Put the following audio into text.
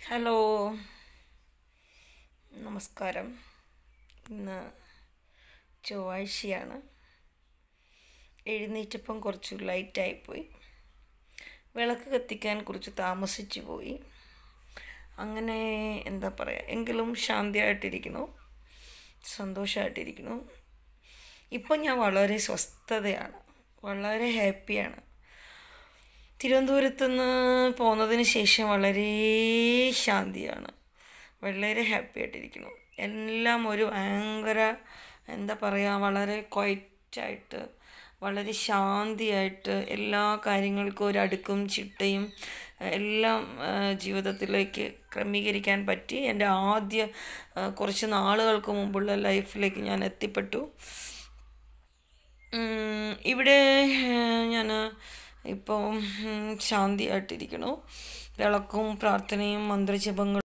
Hello, നമസ്കാരം. ഇന്ന് ചൊവ്വാഴ്ചയാണ്. എഴുന്നേറ്റപ്പം കുറച്ച് ലൈറ്റായിപ്പോയി. വിളക്ക് കത്തിക്കാൻ കുറച്ച് താമസിച്ചു പോയി. അങ്ങനെ എന്താ പറയുക, എങ്കിലും ശാന്തിയായിട്ടിരിക്കുന്നു, സന്തോഷമായിട്ടിരിക്കുന്നു. ഇപ്പം ഞാൻ വളരെ സ്വസ്ഥതയാണ്, വളരെ ഹാപ്പിയാണ്. തിരുവനന്തപുരത്ത് നിന്ന് പോന്നതിന് ശേഷം വളരെ ശാന്തിയാണ്, വളരെ ഹാപ്പി ആയിട്ടിരിക്കുന്നു. എല്ലാം ഒരു ഭയങ്കര എന്താ പറയുക, വളരെ ക്വയറ്റായിട്ട്, വളരെ ശാന്തിയായിട്ട് എല്ലാ കാര്യങ്ങൾക്കും ഒരടുക്കും ചിട്ടയും എല്ലാം ജീവിതത്തിലേക്ക് ക്രമീകരിക്കാൻ പറ്റി. എൻ്റെ ആദ്യ കുറച്ച് നാളുകൾക്ക് മുമ്പുള്ള ലൈഫിലേക്ക് ഞാൻ എത്തിപ്പെട്ടു. ഇവിടെ ഞാൻ ഇപ്പോൾ ശാന്തിയായിട്ടിരിക്കണു. വിളക്കും പ്രാർത്ഥനയും മന്ത്രജപങ്ങളും